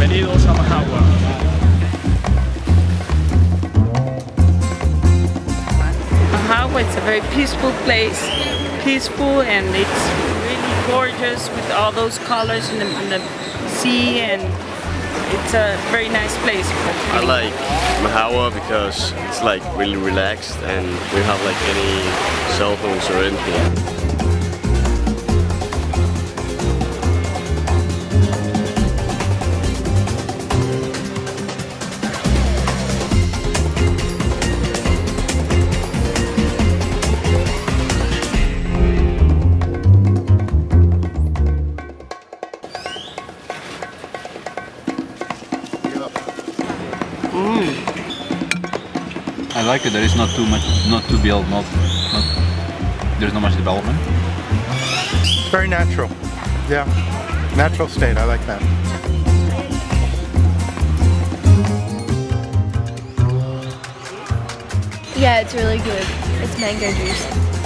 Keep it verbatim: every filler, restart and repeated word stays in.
Bienvenidos a Majagua. Majagua, it's a very peaceful place, peaceful, and it's really gorgeous with all those colors in the, in the sea, and it's a very nice place. I like Majagua because it's like really relaxed and we have like any cell phones or anything. Mm. I like it. There is not too much, not too built, not, not. There's not much development. It's very natural. Yeah, natural state. I like that. Yeah, it's really good. It's mango juice.